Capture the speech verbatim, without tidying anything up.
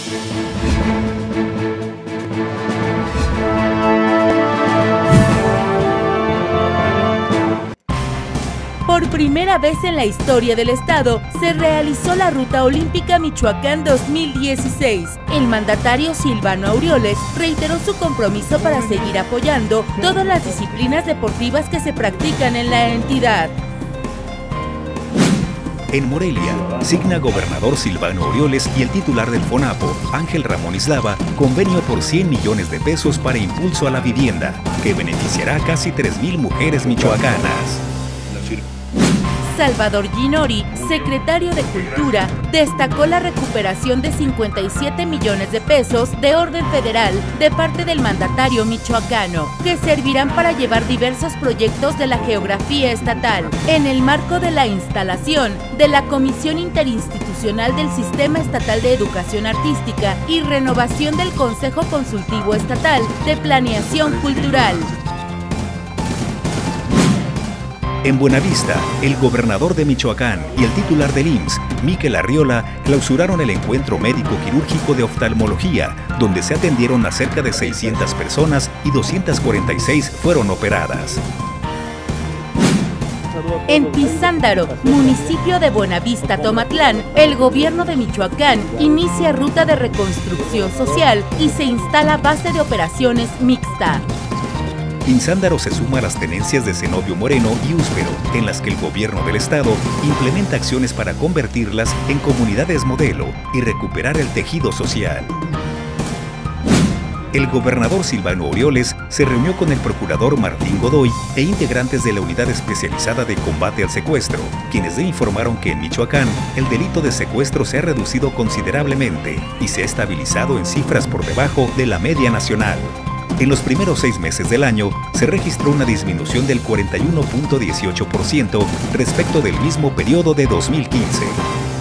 Por primera vez en la historia del estado, se realizó la Ruta Olímpica Michoacán dos mil dieciséis. El mandatario Silvano Aureoles reiteró su compromiso para seguir apoyando todas las disciplinas deportivas que se practican en la entidad. En Morelia, signa gobernador Silvano Aureoles y el titular del FONAPO, Ángel Ramón Islava, convenio por cien millones de pesos para impulso a la vivienda, que beneficiará a casi tres mil mujeres michoacanas. Salvador Ginori, secretario de Cultura, destacó la recuperación de cincuenta y siete millones de pesos de orden federal de parte del mandatario michoacano, que servirán para llevar diversos proyectos de la geografía estatal, en el marco de la instalación de la Comisión Interinstitucional del Sistema Estatal de Educación Artística y renovación del Consejo Consultivo Estatal de Planeación Cultural. En Buenavista, el gobernador de Michoacán y el titular del I M S S, Miquel Arriola, clausuraron el encuentro médico-quirúrgico de oftalmología, donde se atendieron a cerca de seiscientas personas y doscientas cuarenta y seis fueron operadas. En Pizándaro, municipio de Buenavista, Tomatlán, el gobierno de Michoacán inicia ruta de reconstrucción social y se instala base de operaciones mixta. Pizándaro se suma a las tenencias de Zenobio Moreno y Úspero, en las que el gobierno del estado implementa acciones para convertirlas en comunidades modelo y recuperar el tejido social. El gobernador Silvano Aureoles se reunió con el procurador Martín Godoy e integrantes de la Unidad Especializada de Combate al Secuestro, quienes le informaron que en Michoacán el delito de secuestro se ha reducido considerablemente y se ha estabilizado en cifras por debajo de la media nacional. En los primeros seis meses del año se registró una disminución del cuarenta y uno punto dieciocho por ciento respecto del mismo periodo de dos mil quince.